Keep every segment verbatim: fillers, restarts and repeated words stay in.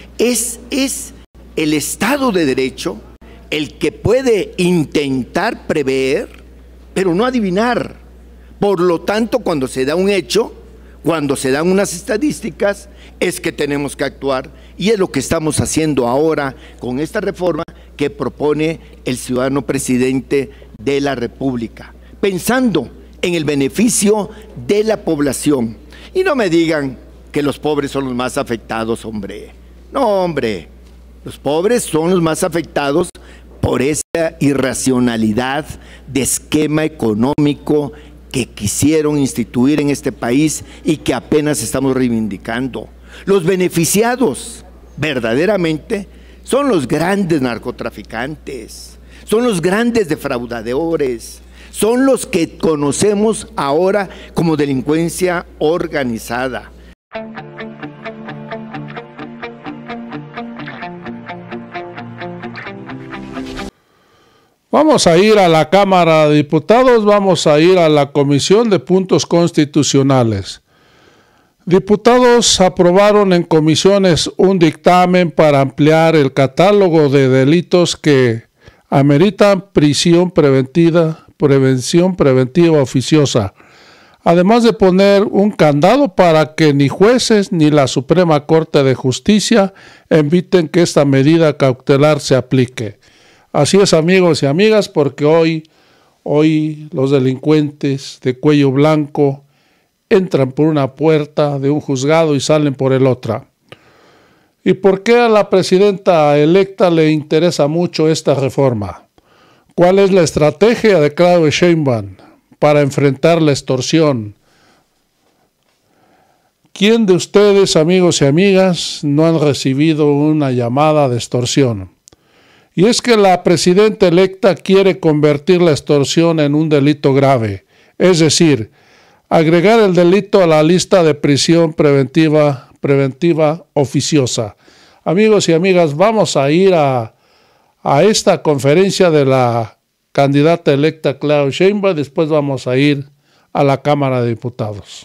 Es, es el Estado de Derecho el que puede intentar prever, pero no adivinar. Por lo tanto, cuando se da un hecho, cuando se dan unas estadísticas, es que tenemos que actuar, y es lo que estamos haciendo ahora con esta reforma que propone el ciudadano presidente de la República, pensando en el beneficio de la población. Y no me digan que los pobres son los más afectados, hombre. No, hombre, los pobres son los más afectados por esa irracionalidad de esquema económico que quisieron instituir en este país y que apenas estamos reivindicando. Los beneficiados verdaderamente son los grandes narcotraficantes, son los grandes defraudadores, son los que conocemos ahora como delincuencia organizada. Vamos a ir a la Cámara de Diputados, vamos a ir a la Comisión de Puntos Constitucionales. Diputados aprobaron en comisiones un dictamen para ampliar el catálogo de delitos que ameritan prisión preventiva, prevención preventiva oficiosa, además de poner un candado para que ni jueces ni la Suprema Corte de Justicia eviten que esta medida cautelar se aplique. Así es, amigos y amigas, porque hoy, hoy los delincuentes de cuello blanco entran por una puerta de un juzgado y salen por el otra. ¿Y por qué a la presidenta electa le interesa mucho esta reforma? ¿Cuál es la estrategia de Claudia Sheinbaum para enfrentar la extorsión? ¿Quién de ustedes, amigos y amigas, no han recibido una llamada de extorsión? Y es que la presidenta electa quiere convertir la extorsión en un delito grave, es decir, agregar el delito a la lista de prisión preventiva, preventiva oficiosa. Amigos y amigas, vamos a ir a, a esta conferencia de la candidata electa Claudia Sheinbaum, después vamos a ir a la Cámara de Diputados.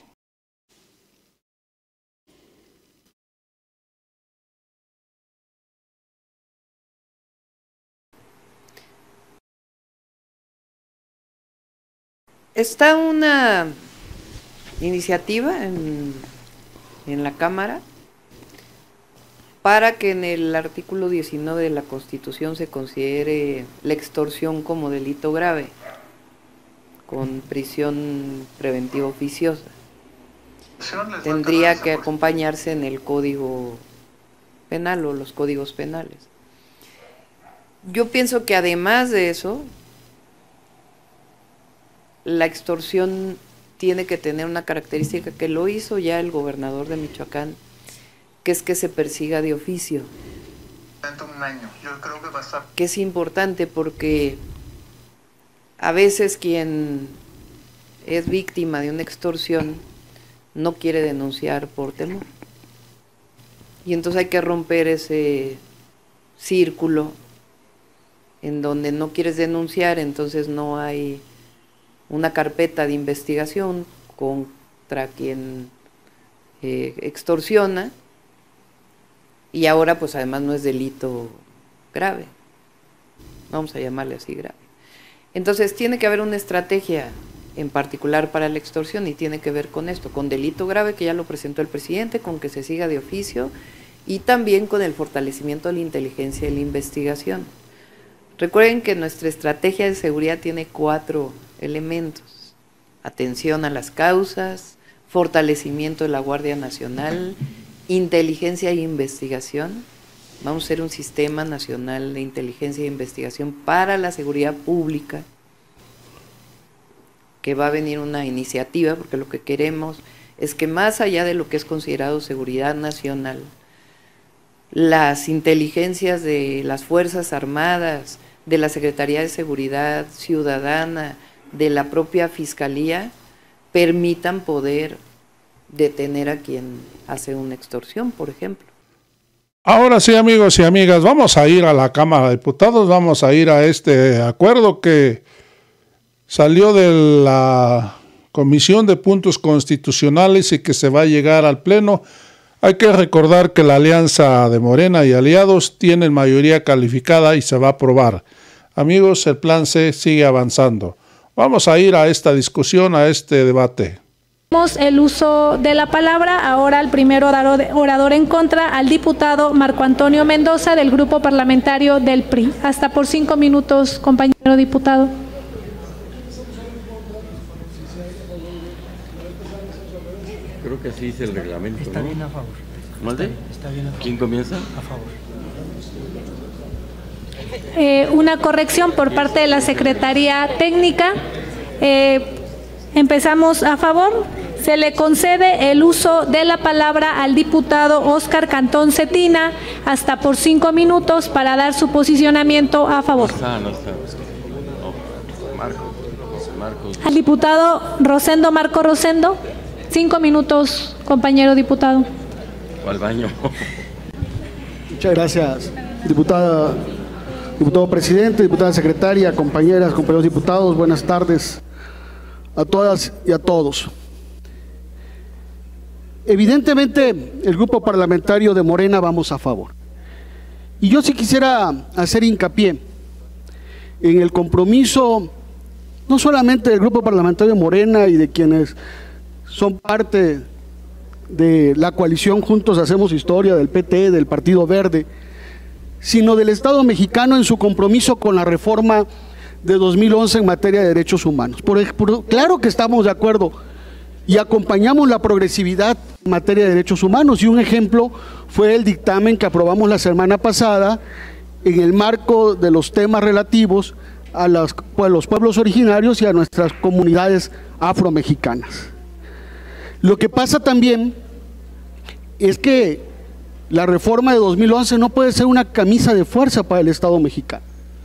Está una iniciativa en, en la Cámara para que en el artículo diecinueve de la Constitución se considere la extorsión como delito grave, con prisión preventiva oficiosa. Tendría que acompañarse en el Código Penal o los códigos penales. Yo pienso que además de eso, la extorsión tiene que tener una característica que lo hizo ya el gobernador de Michoacán, que es que se persiga de oficio. Un año. Yo creo que va a estar... Que es importante porque a veces quien es víctima de una extorsión no quiere denunciar por temor. Y entonces hay que romper ese círculo en donde no quieres denunciar, entonces no hay una carpeta de investigación contra quien eh, extorsiona, y ahora pues además no es delito grave, vamos a llamarle así grave. Entonces tiene que haber una estrategia en particular para la extorsión y tiene que ver con esto, con delito grave que ya lo presentó el presidente, con que se siga de oficio y también con el fortalecimiento de la inteligencia y la investigación. Recuerden que nuestra estrategia de seguridad tiene cuatro elementos: atención a las causas, fortalecimiento de la Guardia Nacional, inteligencia e investigación. Vamos a hacer un sistema nacional de inteligencia e investigación para la seguridad pública, que va a venir una iniciativa, porque lo que queremos es que más allá de lo que es considerado seguridad nacional, las inteligencias de las Fuerzas Armadas, de la Secretaría de Seguridad Ciudadana, de la propia Fiscalía, permitan poder detener a quien hace una extorsión, por ejemplo. Ahora sí, amigos y amigas, vamos a ir a la Cámara de Diputados, vamos a ir a este acuerdo que salió de la Comisión de Puntos Constitucionales y que se va a llegar al Pleno. Hay que recordar que la alianza de Morena y aliados tienen mayoría calificada y se va a aprobar. Amigos, el plan C sigue avanzando. Vamos a ir a esta discusión, a este debate. El uso de la palabra, ahora el primer orador, orador en contra, al diputado Marco Antonio Mendoza del Grupo Parlamentario del P R I. Hasta por cinco minutos, compañero diputado. Creo que así dice el reglamento. Está ¿no? bien a favor. ¿Malde? Está bien a favor. ¿Quién comienza? A favor. Eh, una corrección por parte de la Secretaría Técnica. Eh, empezamos a favor. Se le concede el uso de la palabra al diputado Óscar Cantón Cetina hasta por cinco minutos para dar su posicionamiento a favor. No está, no está. No. Marcos. Marcos. Al diputado Rosendo Marco Rosendo, cinco minutos, compañero diputado. O al baño. Muchas gracias, diputada, diputado presidente, diputada secretaria, compañeras, compañeros diputados, buenas tardes a todas y a todos. Evidentemente, el grupo parlamentario de Morena vamos a favor. Y yo sí quisiera hacer hincapié en el compromiso, no solamente del grupo parlamentario de Morena y de quienes son parte de la coalición Juntos Hacemos Historia, del P T, del Partido Verde, sino del Estado mexicano en su compromiso con la reforma de dos mil once en materia de derechos humanos. Por ejemplo, claro que estamos de acuerdo y acompañamos la progresividad en materia de derechos humanos, y un ejemplo fue el dictamen que aprobamos la semana pasada en el marco de los temas relativos a los, pues, los pueblos originarios y a nuestras comunidades afromexicanas. Lo que pasa también es que la reforma de dos mil once no puede ser una camisa de fuerza para el Estado mexicano.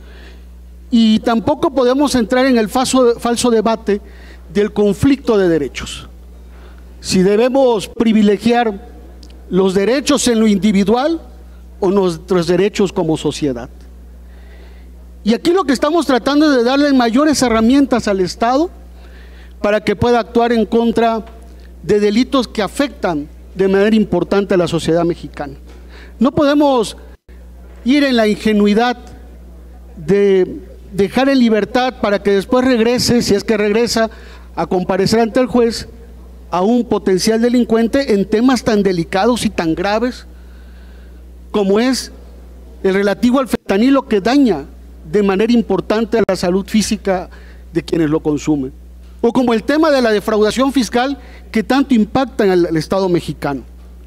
Y tampoco podemos entrar en el falso, falso debate del conflicto de derechos. Si debemos privilegiar los derechos en lo individual o nuestros derechos como sociedad. Y aquí lo que estamos tratando es de darle mayores herramientas al Estado para que pueda actuar en contra de delitos que afectan de manera importante a la sociedad mexicana. No podemos ir en la ingenuidad de dejar en libertad para que después regrese, si es que regresa, a comparecer ante el juez a un potencial delincuente en temas tan delicados y tan graves como es el relativo al fentanilo, que daña de manera importante a la salud física de quienes lo consumen, o como el tema de la defraudación fiscal que tanto impacta en el, el Estado mexicano.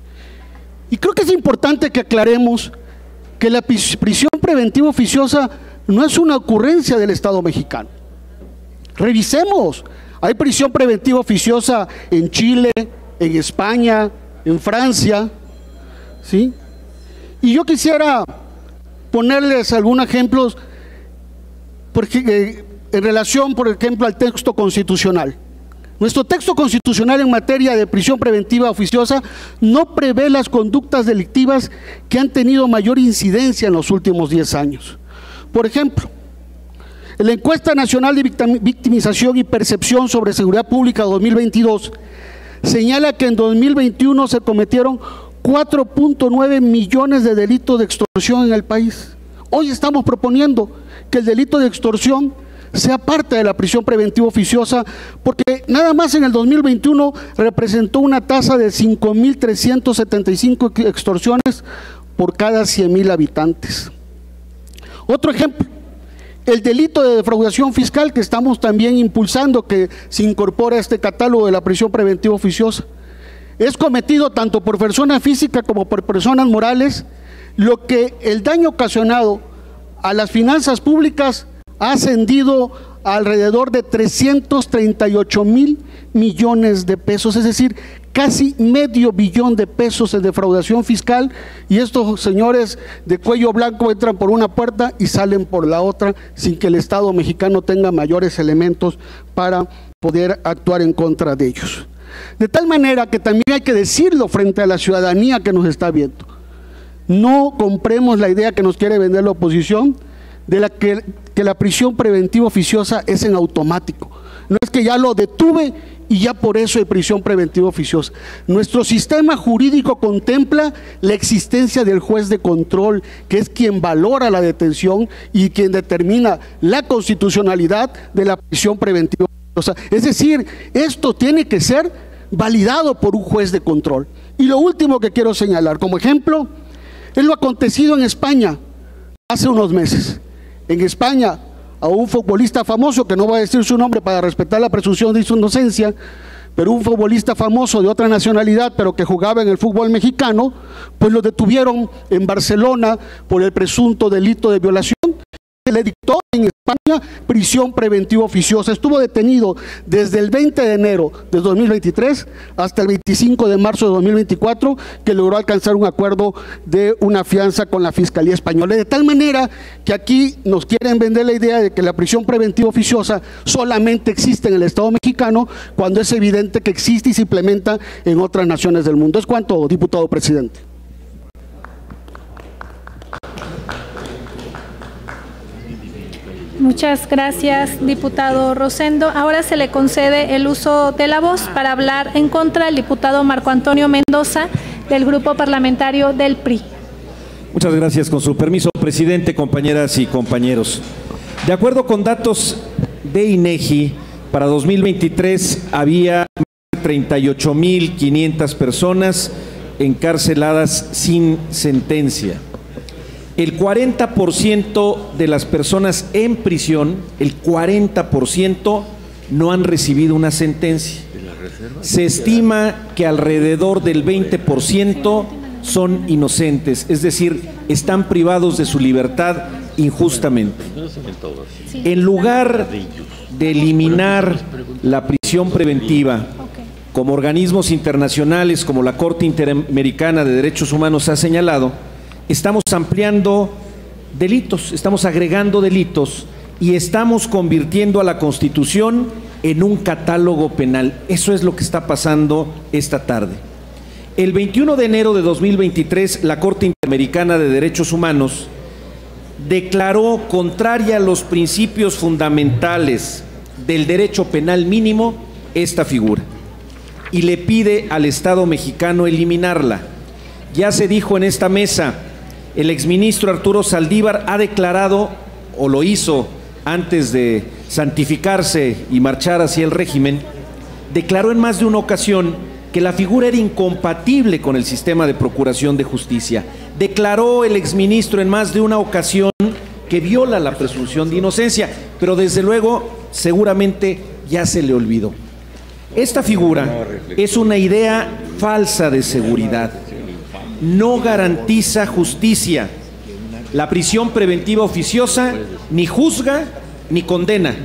Y creo que es importante que aclaremos que la prisión preventiva oficiosa no es una ocurrencia del Estado mexicano. Revisemos, hay prisión preventiva oficiosa en Chile, en España, en Francia, ¿sí? Y yo quisiera ponerles algunos ejemplos porque, eh, en relación, por ejemplo, al texto constitucional. Nuestro texto constitucional en materia de prisión preventiva oficiosa no prevé las conductas delictivas que han tenido mayor incidencia en los últimos diez años. Por ejemplo, en la encuesta nacional de victimización y percepción sobre seguridad pública dos mil veintidós señala que en dos mil veintiuno se cometieron cuatro punto nueve millones de delitos de extorsión en el país. Hoy estamos proponiendo que el delito de extorsión sea parte de la prisión preventiva oficiosa, porque nada más en el dos mil veintiuno representó una tasa de cinco mil trescientas setenta y cinco extorsiones por cada cien mil habitantes. Otro ejemplo, el delito de defraudación fiscal, que estamos también impulsando que se incorpore a este catálogo de la prisión preventiva oficiosa. Es cometido tanto por persona física como por personas morales, lo que el daño ocasionado a las finanzas públicas ha ascendido a alrededor de trescientos treinta y ocho mil millones de pesos, es decir, casi medio billón de pesos en defraudación fiscal, y estos señores de cuello blanco entran por una puerta y salen por la otra sin que el Estado mexicano tenga mayores elementos para poder actuar en contra de ellos. De tal manera que también hay que decirlo frente a la ciudadanía que nos está viendo. No compremos la idea que nos quiere vender la oposición de la que, que la prisión preventiva oficiosa es en automático. No es que ya lo detuve y ya por eso hay prisión preventiva oficiosa. Nuestro sistema jurídico contempla la existencia del juez de control, que es quien valora la detención y quien determina la constitucionalidad de la prisión preventiva oficiosa. Es decir, esto tiene que ser validado por un juez de control. Y lo último que quiero señalar como ejemplo es lo acontecido en España hace unos meses. En España, a un futbolista famoso, que no voy a decir su nombre para respetar la presunción de su inocencia, pero un futbolista famoso de otra nacionalidad, pero que jugaba en el fútbol mexicano, pues lo detuvieron en Barcelona por el presunto delito de violación. Se le dictó en España prisión preventiva oficiosa. Estuvo detenido desde el veinte de enero de dos mil veintitrés hasta el veinticinco de marzo de dos mil veinticuatro, que logró alcanzar un acuerdo de una fianza con la Fiscalía Española. De tal manera que aquí nos quieren vender la idea de que la prisión preventiva oficiosa solamente existe en el Estado mexicano, cuando es evidente que existe y se implementa en otras naciones del mundo. Es cuanto, diputado presidente. Muchas gracias, diputado Rosendo. Ahora se le concede el uso de la voz para hablar en contra del diputado Marco Antonio Mendoza, del Grupo Parlamentario del P R I. Muchas gracias. Con su permiso, presidente, compañeras y compañeros. De acuerdo con datos de INEGI, para dos mil veintitrés había treinta y ocho mil quinientas personas encarceladas sin sentencia. El cuarenta por ciento de las personas en prisión, el cuarenta por ciento no han recibido una sentencia. Se estima que alrededor del veinte por ciento son inocentes, es decir, están privados de su libertad injustamente. En lugar de eliminar la prisión preventiva, como organismos internacionales como la Corte Interamericana de Derechos Humanos ha señalado, estamos ampliando delitos, estamos agregando delitos y estamos convirtiendo a la Constitución en un catálogo penal. Eso es lo que está pasando esta tarde. El veintiuno de enero de dos mil veintitrés, la Corte Interamericana de Derechos Humanos declaró contraria a los principios fundamentales del derecho penal mínimo esta figura y le pide al Estado mexicano eliminarla. Ya se dijo en esta mesa, el exministro Arturo Saldívar ha declarado, o lo hizo antes de santificarse y marchar hacia el régimen, declaró en más de una ocasión que la figura era incompatible con el sistema de procuración de justicia. Declaró el exministro en más de una ocasión que viola la presunción de inocencia, pero desde luego seguramente ya se le olvidó. Esta figura es una idea falsa de seguridad. No garantiza justicia. La prisión preventiva oficiosa ni juzga ni condena,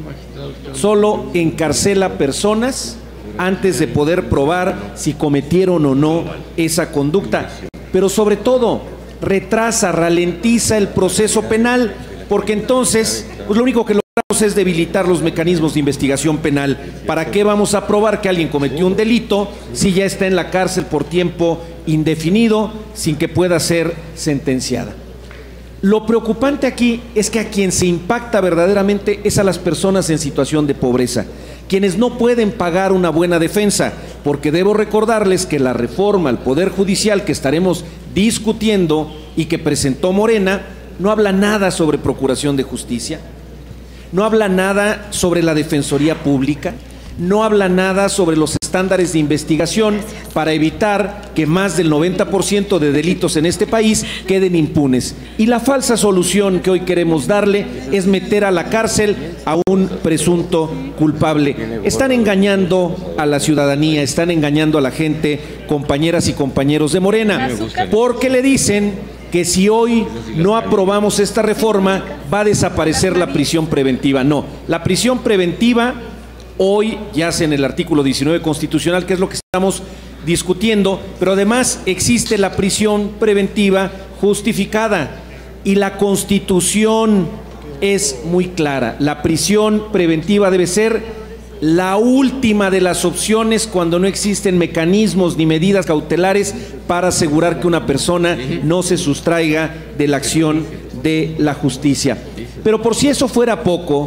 solo encarcela personas antes de poder probar si cometieron o no esa conducta, pero sobre todo retrasa, ralentiza el proceso penal, porque entonces pues lo único que logramos es debilitar los mecanismos de investigación penal. ¿Para qué vamos a probar que alguien cometió un delito si ya está en la cárcel por tiempo indefinido sin que pueda ser sentenciada? Lo preocupante aquí es que a quien se impacta verdaderamente es a las personas en situación de pobreza, quienes no pueden pagar una buena defensa, porque debo recordarles que la reforma al Poder Judicial que estaremos discutiendo y que presentó Morena no habla nada sobre procuración de justicia, no habla nada sobre la Defensoría Pública, no habla nada sobre los estándares de investigación para evitar que más del noventa por ciento de delitos en este país queden impunes. Y la falsa solución que hoy queremos darle es meter a la cárcel a un presunto culpable. Están engañando a la ciudadanía, están engañando a la gente, compañeras y compañeros de Morena, porque le dicen que si hoy no aprobamos esta reforma va a desaparecer la prisión preventiva. No, la prisión preventiva hoy yace en el artículo diecinueve constitucional, que es lo que estamos discutiendo, pero además existe la prisión preventiva justificada y la Constitución es muy clara. La prisión preventiva debe ser la última de las opciones cuando no existen mecanismos ni medidas cautelares para asegurar que una persona no se sustraiga de la acción de la justicia. Pero por si eso fuera poco,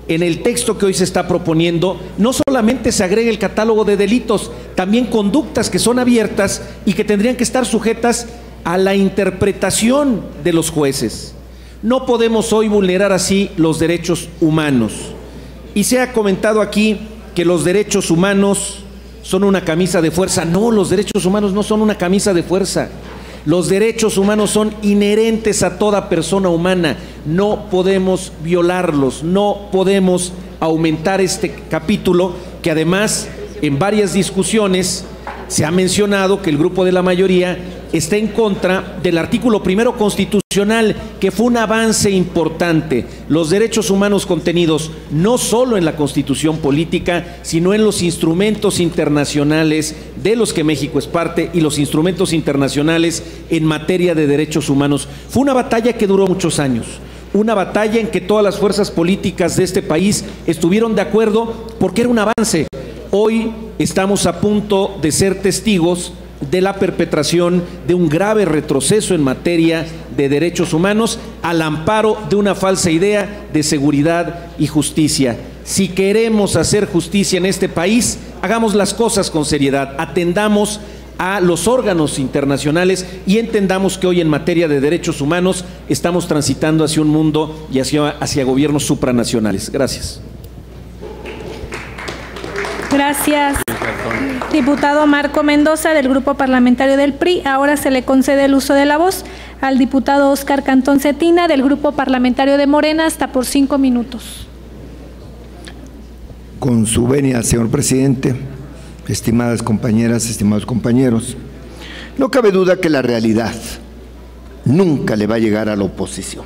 en el texto que hoy se está proponiendo, no solamente se agrega el catálogo de delitos, también conductas que son abiertas y que tendrían que estar sujetas a la interpretación de los jueces. No podemos hoy vulnerar así los derechos humanos. Y se ha comentado aquí que los derechos humanos son una camisa de fuerza. No, los derechos humanos no son una camisa de fuerza. Los derechos humanos son inherentes a toda persona humana. No podemos violarlos, no podemos aumentar este capítulo, que además en varias discusiones se ha mencionado que el grupo de la mayoría está en contra del artículo primero constitucional, que fue un avance importante. Los derechos humanos contenidos no solo en la Constitución política, sino en los instrumentos internacionales de los que México es parte y los instrumentos internacionales en materia de derechos humanos. Fue una batalla que duró muchos años. Una batalla en que todas las fuerzas políticas de este país estuvieron de acuerdo porque era un avance. Hoy estamos a punto de ser testigos de la perpetración de un grave retroceso en materia de derechos humanos al amparo de una falsa idea de seguridad y justicia. Si queremos hacer justicia en este país, hagamos las cosas con seriedad, atendamos a los órganos internacionales y entendamos que hoy en materia de derechos humanos estamos transitando hacia un mundo y hacia, hacia gobiernos supranacionales. Gracias. Gracias, diputado Marco Mendoza, del Grupo Parlamentario del P R I. Ahora se le concede el uso de la voz al diputado Óscar Cantón Cetina, del Grupo Parlamentario de Morena, hasta por cinco minutos. Con su venia, señor presidente, estimadas compañeras, estimados compañeros, no cabe duda que la realidad nunca le va a llegar a la oposición.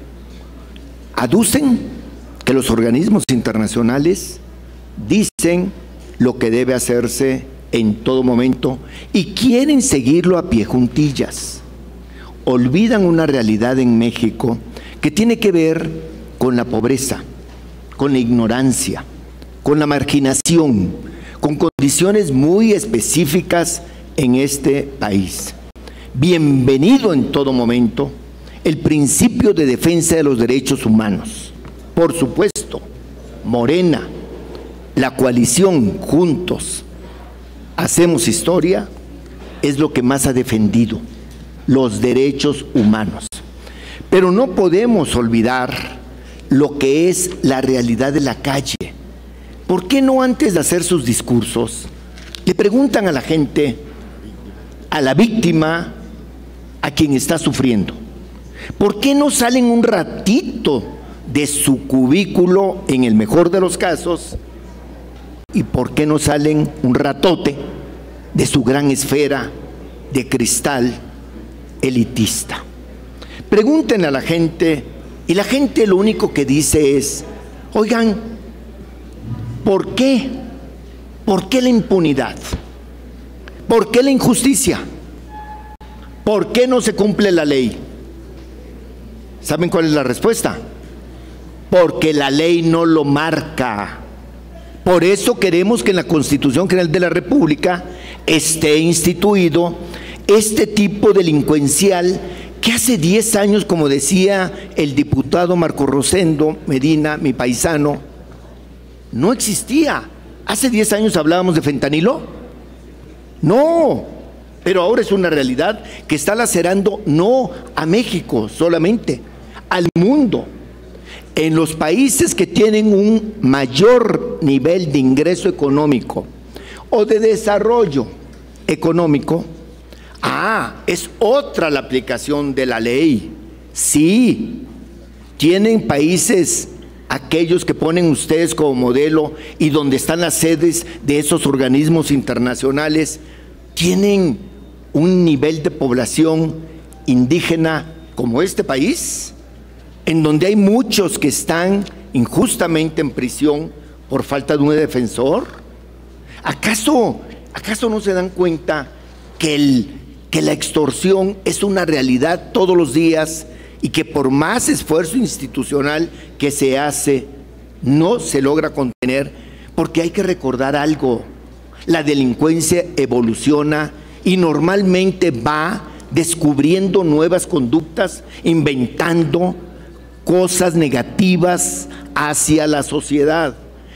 Aducen que los organismos internacionales dicen lo que debe hacerse en todo momento y quieren seguirlo a pie juntillas. Olvidan una realidad en México que tiene que ver con la pobreza, con la ignorancia, con la marginación, con condiciones muy específicas en este país. Bienvenido en todo momento el principio de defensa de los derechos humanos. Por supuesto, Morena, la coalición Juntos Hacemos Historia, es lo que más ha defendido, los derechos humanos. Pero no podemos olvidar lo que es la realidad de la calle. ¿Por qué no antes de hacer sus discursos le preguntan a la gente, a la víctima, a quien está sufriendo? ¿Por qué no salen un ratito de su cubículo, en el mejor de los casos, y por qué no salen un ratote de su gran esfera de cristal elitista? Pregunten a la gente y la gente lo único que dice es, oigan, ¿por qué? ¿Por qué la impunidad? ¿Por qué la injusticia? ¿Por qué no se cumple la ley? ¿Saben cuál es la respuesta? Porque la ley no lo marca. Por eso queremos que en la Constitución General de la República esté instituido este tipo delincuencial que hace diez años, como decía el diputado Marco Rosendo Medina, mi paisano, no existía. ¿Hace diez años hablábamos de fentanilo? No, pero ahora es una realidad que está lacerando no a México solamente, al mundo. En los países que tienen un mayor nivel de ingreso económico o de desarrollo económico, ah, es otra la aplicación de la ley. Sí, tienen países, aquellos que ponen ustedes como modelo y donde están las sedes de esos organismos internacionales, tienen un nivel de población indígena como este país, en donde hay muchos que están injustamente en prisión por falta de un defensor. ¿Acaso, acaso no se dan cuenta que, el, que la extorsión es una realidad todos los días y que por más esfuerzo institucional que se hace, no se logra contener? Porque hay que recordar algo, la delincuencia evoluciona y normalmente va descubriendo nuevas conductas, inventando cosas negativas hacia la sociedad.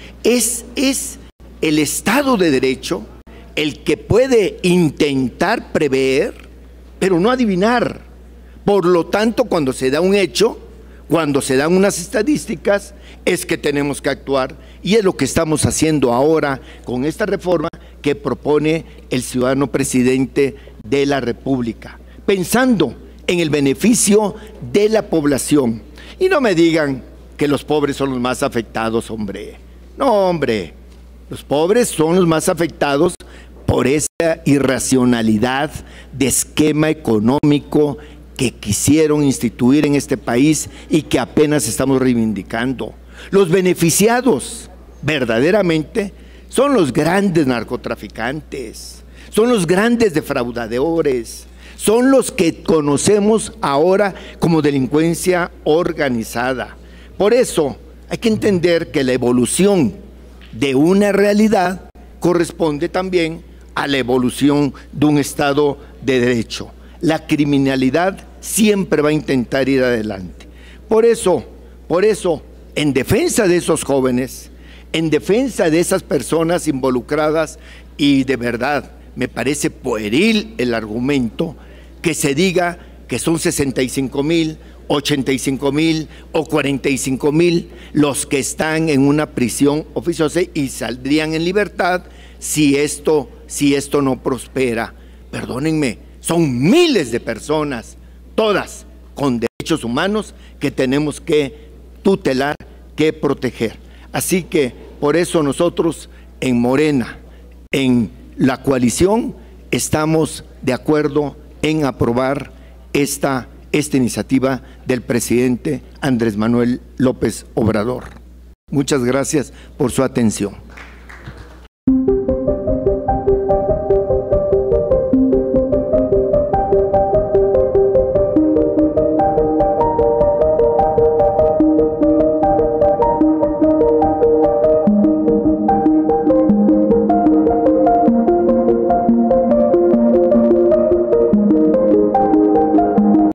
Es, es el Estado de Derecho el que puede intentar prever, pero no adivinar. Por lo tanto, cuando se da un hecho, cuando se dan unas estadísticas, es que tenemos que actuar. Y es lo que estamos haciendo ahora con esta reforma que propone el ciudadano presidente de la República, pensando en el beneficio de la población. Y no me digan que los pobres son los más afectados, hombre. No, hombre, los pobres son los más afectados por esa irracionalidad de esquema económico que quisieron instituir en este país y que apenas estamos reivindicando. Los beneficiados verdaderamente son los grandes narcotraficantes, son los grandes defraudadores, son los que conocemos ahora como delincuencia organizada. Por eso hay que entender que la evolución de una realidad corresponde también a la evolución de un Estado de Derecho. La criminalidad siempre va a intentar ir adelante. Por eso, por eso, en defensa de esos jóvenes, en defensa de esas personas involucradas, y de verdad me parece pueril el argumento que se diga que son sesenta y cinco mil, ochenta y cinco mil o cuarenta y cinco mil los que están en una prisión oficiosa y saldrían en libertad si esto, si esto no prospera. Perdónenme, son miles de personas, todas con derechos humanos que tenemos que tutelar, que proteger. Así que por eso nosotros en Morena, en la coalición, estamos de acuerdo en aprobar esta, esta iniciativa del presidente Andrés Manuel López Obrador. Muchas gracias por su atención.